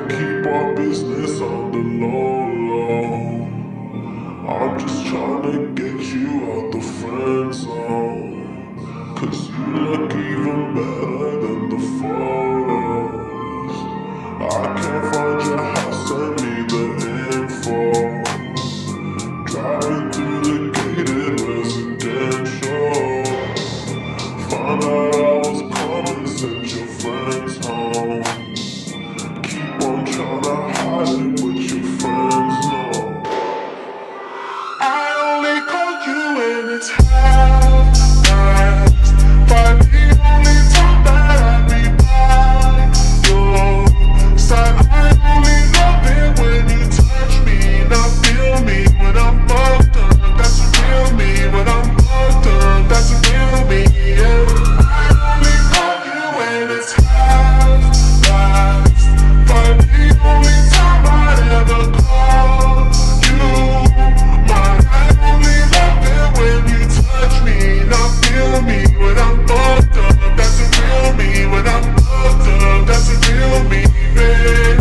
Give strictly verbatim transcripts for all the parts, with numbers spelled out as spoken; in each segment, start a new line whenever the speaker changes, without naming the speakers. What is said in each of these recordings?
keep our business on the low, low. I'm just tryna get you out the friend zone, 'cause you look even better than the photos. I can't find your house, send me the info. Driving through the gated residential, found out I was coming, sent your friends home. Keep on tryna hide it, but your friends know. I only call you when it's half past five, the only time that I be by your side. I only love it when you touch me, not feel me when I'm fucked up. That's a real me when I'm fucked up. That's a real me, yeah. I only call you when it's half past five, the only time I'd ever call you mine. I only love it when you touch me, not feel me when I'm fucked up. That's a real me when I'm fucked up. That's a real me, babe.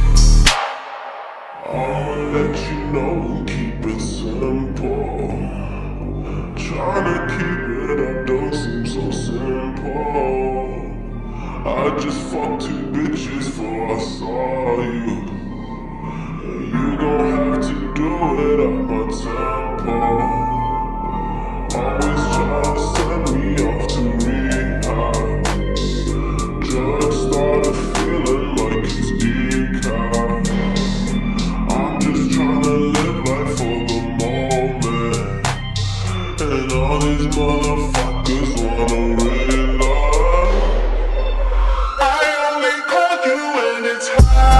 I'ma let you know and keep it simple. Tryna keep it up don't seem so simple. I just fucked two bitches before I saw you, and you gon' have to do it at my tempo. Always try to send me off to rehab. Drugs started feeling like it's decaf. I'm just tryna live life for the moment, and all these motherfuckers wanna realize I only call you when it's high.